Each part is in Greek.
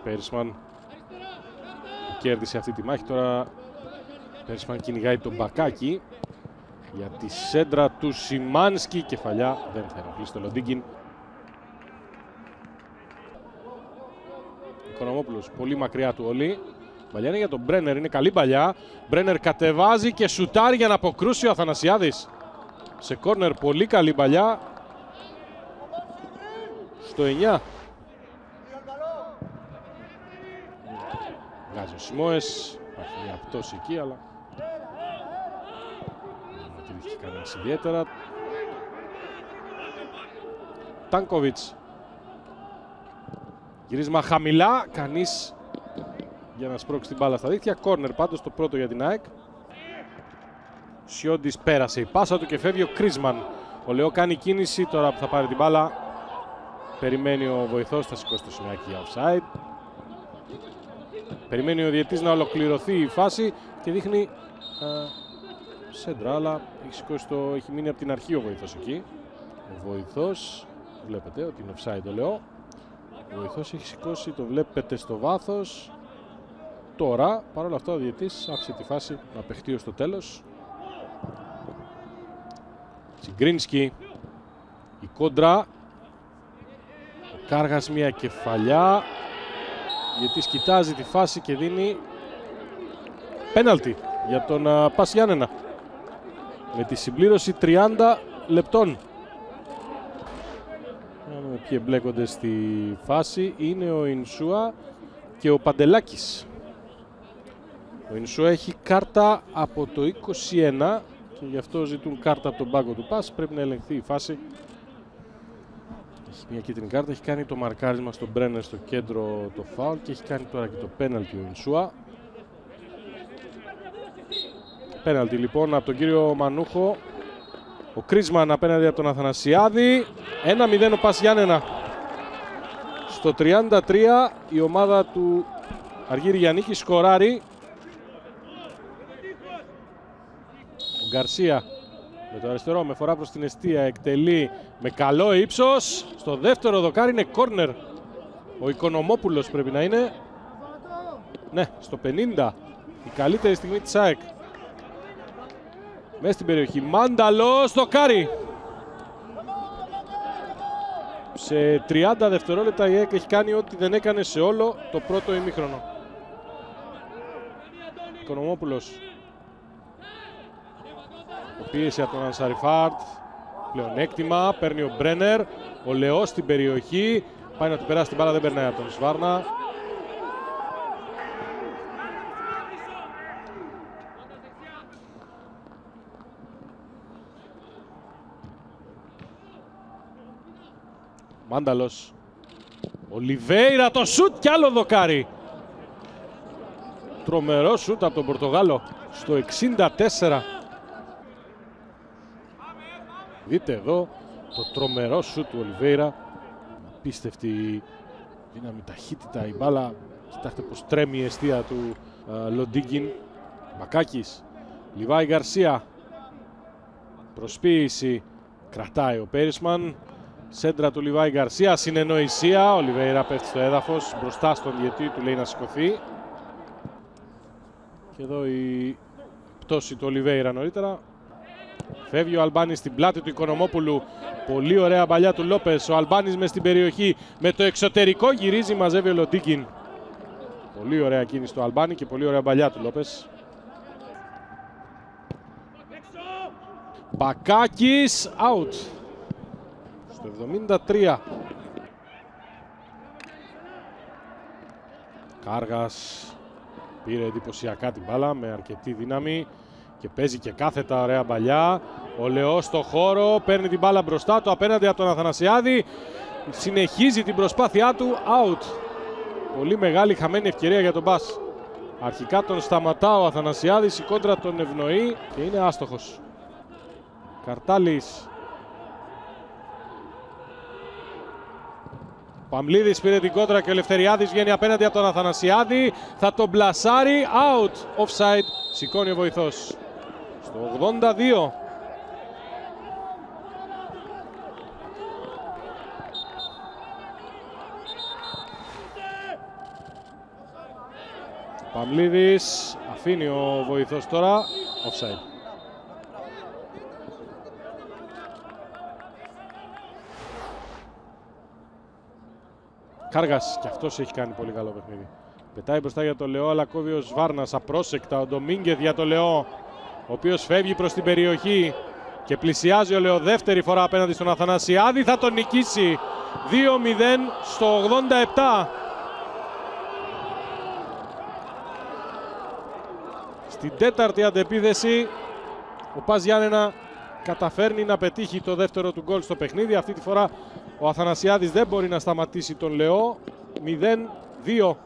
Πέρισμαν κέρδισε αυτή τη μάχη. Τώρα Πέρισμαν κυνηγάει τον Μπακάκη για τη σέντρα του Σιμάνσκι. Κεφαλιά, δεν θα ενοχλήσει το Λοντίγκιν. Οικονομόπουλος πολύ μακριά του όλοι. Παλιά είναι για τον Μπρένερ, είναι καλή παλιά. Μπρένερ κατεβάζει και σουτάρει για να αποκρούσει ο Αθανασιάδης. Σε κόρνερ πολύ καλή παλιά. Στο 9. Βγάζει ο Σιμόες. Υπάρχει μια πτώση εκεί, αλλά δεν έχει κανένας ιδιαίτερα. Τάνκοβιτς. Γυρίσμα χαμηλά. Κανείς για να σπρώξει την μπάλα στα δίχτυα. Κόρνερ πάντως το πρώτο για την ΑΕΚ. Σιόντις πέρασε η πάσα του και φεύγει ο Κρίσμαν. Ο Λεό κάνει κίνηση τώρα που θα πάρει την μπάλα. Περιμένει ο βοηθός, θα σηκώσει το σημαίακι για offside. Περιμένει ο διαιτής να ολοκληρωθεί η φάση και δείχνει σέντρα, αλλά έχει μείνει από την αρχή ο βοηθός εκεί. Ο βοηθός, βλέπετε ότι είναι offside ο Λεό. Ο βοηθός έχει σηκώσει, το βλέπετε στο βάθος. Τώρα, παρόλα αυτά ο διαιτής άφησε τη φάση να παιχτεί ως το τέλος. Τσιγκρίνσκι, η κόντρα. Ο Κάργας μια κεφαλιά. Γιατί κοιτάζει τη φάση και δίνει πέναλτι για τον Πας Γιάννενα. Με τη συμπλήρωση 30 λεπτών. Ποιοι εμπλέκονται στη φάση είναι ο Ινσούα και ο Παντελάκης. Ο Ινσούα έχει κάρτα από το 21 και γι' αυτό ζητούν κάρτα από τον πάγκο του Πας. Πρέπει να ελεγχθεί η φάση. Έχει μια κίτρινη κάρτα, έχει κάνει το μαρκάρισμα στον Μπρένερ στο κέντρο το φάουλ και έχει κάνει τώρα και το πέναλτι ο Ινσούα. Πέναλτι λοιπόν από τον κύριο Μανούχο. Ο Κρίσμαν απέναντι από τον Αθανασιάδη. 1-0 ο Πας Γιάννενα. Στο 33 η ομάδα του Αργύρη Γιαννίκη σκοράρει. Ο Γκαρσία με το αριστερό με φορά προς την εστία εκτελεί με καλό ύψος. Στο δεύτερο δοκάρι είναι κόρνερ. Ο Οικονομόπουλος πρέπει να είναι. Ναι, στο 50. Η καλύτερη στιγμή της ΑΕΚ. Μέσα στην περιοχή. Μάνταλος, δοκάρι. Σε 30 δευτερόλεπτα η ΑΕΚ έχει κάνει ό,τι δεν έκανε σε όλο το πρώτο ημίχρονο. Οικονομόπουλος. Πίεση από τον Ανσαριφάρτ. Πλεονέκτημα. Παίρνει ο Μπρένερ. Ο Λεό στην περιοχή. Πάει να του περάσει την μπάλα, δεν περνάει από τον Σβάρνα. Μάνταλος. Ολιβέιρα το σουτ και άλλο δοκάρι. Τρομερό σουτ από τον Πορτογάλο στο 64. Δείτε εδώ το τρομερό σουτ του Ολιβέιρα. Απίστευτη δύναμη, ταχύτητα η μπάλα. Κοιτάξτε πως τρέμει η εστία του Λοντίγκιν. Μπακάκης. Λιβάη Γκαρσία. Προσποίηση. Κρατάει ο Πέρισμαν. Σέντρα του Λιβάη Γκαρσία. Συνεννοησία. Ο Ολιβέιρα πέφτει στο έδαφος. Μπροστά στον διαιτή του λέει να σηκωθεί. Και εδώ η πτώση του Ολιβέιρα νωρίτερα. Φεύγει ο Αλμπάνης στην πλάτη του Οικονομόπουλου. Πολύ ωραία παλιά του Λόπες. Ο Αλμπάνης μες στην περιοχή. Με το εξωτερικό γυρίζει, μαζεύει ο Λοντίγκιν. Πολύ ωραία κίνηση του Αλμπάνη και πολύ ωραία παλιά του Λόπες. Μπακάκης, out. Στο 73. Κάργας πήρε εντυπωσιακά την μπάλα με αρκετή δύναμη. Και παίζει και κάθετα ωραία παλιά. Ο Λεό στο χώρο, παίρνει την μπάλα μπροστά του απέναντι από τον Αθανασιάδη. Συνεχίζει την προσπάθειά του, out. Πολύ μεγάλη χαμένη ευκαιρία για τον Μπας. Αρχικά τον σταματά ο Αθανασιάδης, η κόντρα τον ευνοεί και είναι άστοχος. Καρτάλης. Παμλίδης πήρε την κόντρα και ο Ελευθεριάδης βγαίνει απέναντι από τον Αθανασιάδη. Θα τον μπλασάρει, out, offside. Σηκώνει ο βοηθός. Στο 82. Παμλίδης, αφήνει ο βοηθός τώρα, offside. Κάργας, και αυτός έχει κάνει πολύ καλό παιχνίδι. Πετάει μπροστά για το Λεό, αλλά κόβει ο Σβάρνας απρόσεκτα. Ο Ντομίνγκεθ για το Λεό, ο οποίος φεύγει προς την περιοχή και πλησιάζει ο Λεό δεύτερη φορά απέναντι στον Αθανασιάδη. Θα τον νικήσει 2-0 στο 87. Στην τέταρτη αντεπίθεση ο Πας Γιάννενα καταφέρνει να πετύχει το δεύτερο του γκολ στο παιχνίδι. Αυτή τη φορά ο Αθανασιάδης δεν μπορεί να σταματήσει τον Λεό. 0-2.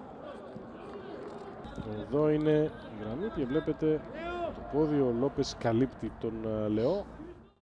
Εδώ είναι η γραμμή και βλέπετε το πόδι, ο Λόπες καλύπτει τον Λεό.